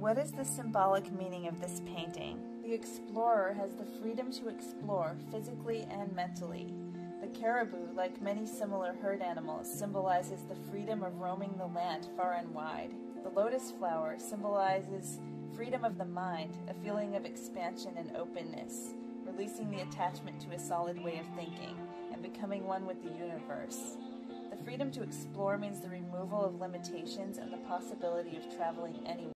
What is the symbolic meaning of this painting? The explorer has the freedom to explore physically and mentally. The caribou, like many similar herd animals, symbolizes the freedom of roaming the land far and wide. The lotus flower symbolizes freedom of the mind, a feeling of expansion and openness, releasing the attachment to a solid way of thinking, and becoming one with the universe. The freedom to explore means the removal of limitations and the possibility of traveling anywhere.